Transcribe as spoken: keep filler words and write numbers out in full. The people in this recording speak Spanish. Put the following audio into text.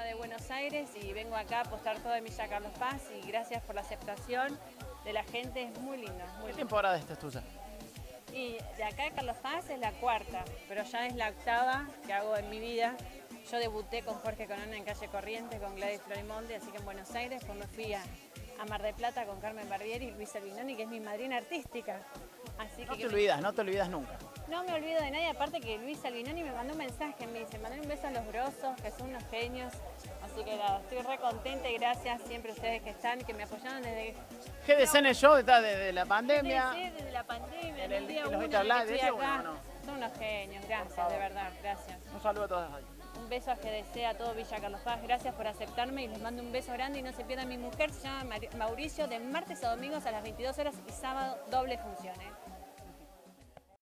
de Buenos Aires y vengo acá a apostar todo en Villa Carlos Paz y gracias por la aceptación de la gente, es muy lindo. Muy ¿Qué lindo. temporada esta es tuya? Y de acá de Carlos Paz es la cuarta, pero ya es la octava que hago en mi vida. Yo debuté con Jorge Corona en Calle Corrientes, con Gladys Florimonte, así que en Buenos Aires, cuando fui a, a Mar del Plata con Carmen Barbieri y Luisa Albinoni, que es mi madrina artística. Así No que te olvidas, no te olvidas nunca. No me olvido de nadie, aparte que Luis Albinoni me mandó un mensaje, me dice, mandé un beso a los grosos, que son unos genios. Así que nada, estoy re contenta y gracias siempre a ustedes que están, que me apoyaron desde... G D C N Show está desde la pandemia. Sí, desde la pandemia, En en el- el día que los uno viste hablar, que de estoy ese acá. uno, ¿no? Son unos genios, gracias, de verdad, gracias. Un saludo a todas ahí. Un beso a G D C, a todo Villa Carlos Paz, gracias por aceptarme y les mando un beso grande y no se pierdan mi mujer, se llama Mauricio, de martes a domingos a las veintidós horas y sábado doble función. ¿eh?